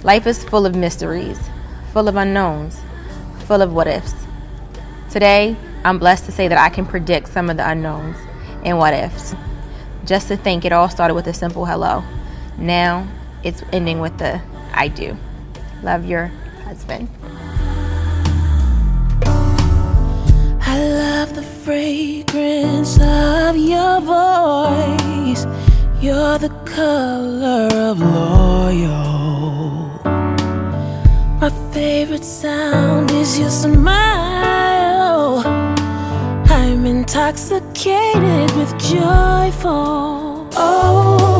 Life is full of mysteries, full of unknowns, full of what ifs. Today, I'm blessed to say that I can predict some of the unknowns and what ifs. Just to think it all started with a simple hello. Now, it's ending with the I do. Love, your husband. I love the fragrance of your voice. You're the color of loyal. My favorite sound is your smile. I'm intoxicated with joyful. Oh,